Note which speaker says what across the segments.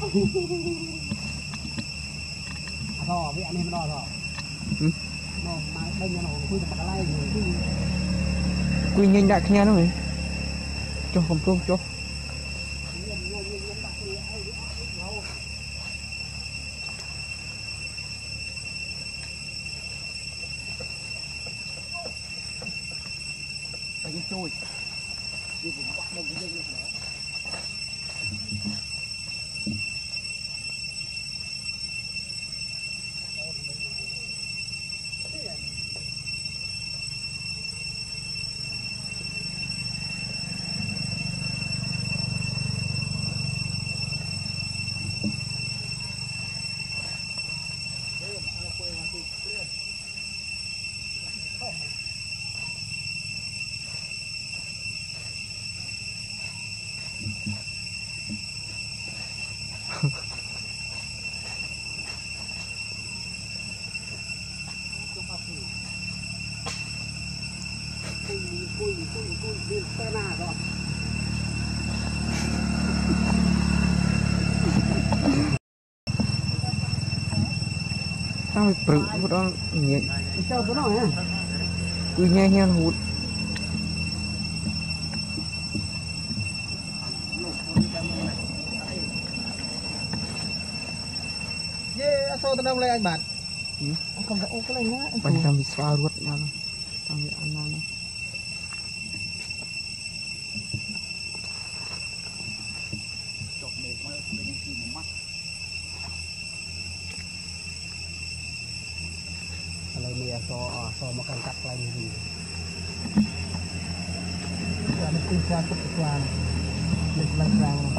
Speaker 1: Thò với anh em đo thò nó mà đây nhà nó quy được cái lai rồi
Speaker 2: quy nhanh đại kia nó rồi cho không tốt cho
Speaker 1: cái chui đi cũng bắt đông cái dây nữa cùi đi xe na rồi
Speaker 2: tao bị bự một đó nhẹ
Speaker 1: sao cái nó hả
Speaker 2: quy nhanh nhanh hụt
Speaker 1: yeah sao tao đang lên anh bạn anh không có cái này nhá anh
Speaker 2: bánh tao bị xóa ruột nhau tao bị ăn nào
Speaker 1: này mẹ so một con cắt lại gì là nó tinh qua cục qua được lần răng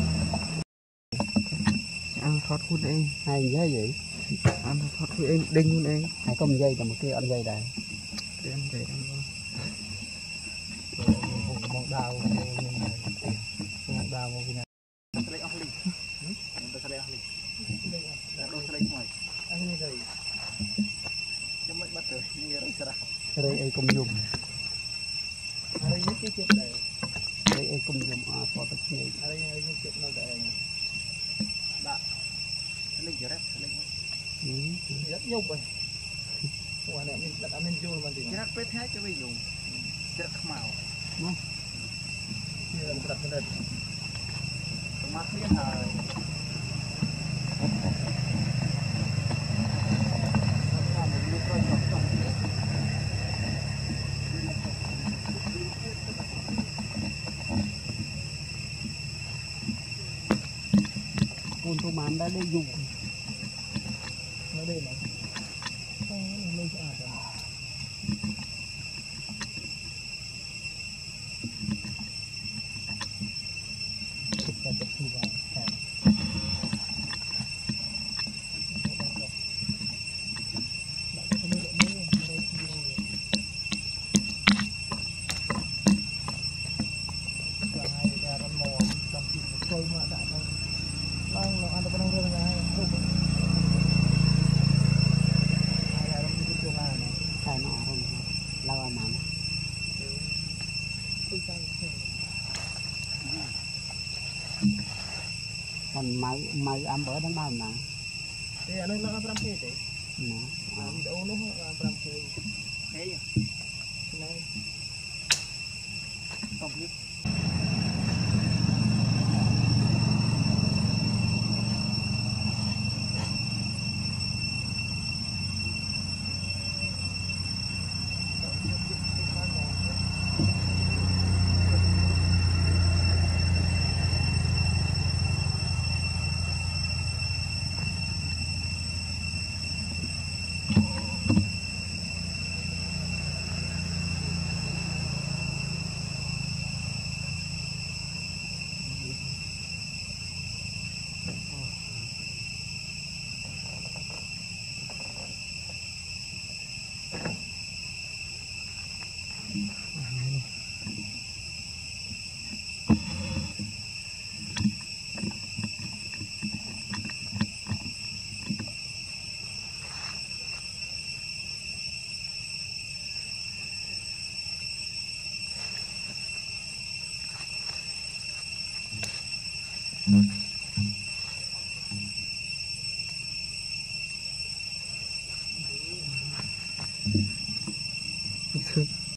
Speaker 2: ăn thoát hút đây
Speaker 1: hay như vậy
Speaker 2: ăn thoát hút em đinh luôn đây
Speaker 1: hay có một dây là một kia ăn dây đây
Speaker 2: để ăn dây ăn
Speaker 1: một đào một đào một cái này sợi ốc lì sợi ốc lì sợi ngoài anh như vậy cho mấy bắt rồi như rồi sợi ấy cùng dùng đây những cái chuyện này đây ấy cùng dùng phò tập này đây những chuyện nào đây đã lấy gì đấy rất nhục rồi ngoài này mình đặt anh vô mà thì rất phết hết cái bây dùng rất màu đúng như là một đặt cái đợt mắt biết rồi con tôm mán đã đi dùng nó đây này nó lên cho à còn máy ăn bữa đến bao nè thì anh nó làm gì thế nè đâu nó làm gì thế này không biết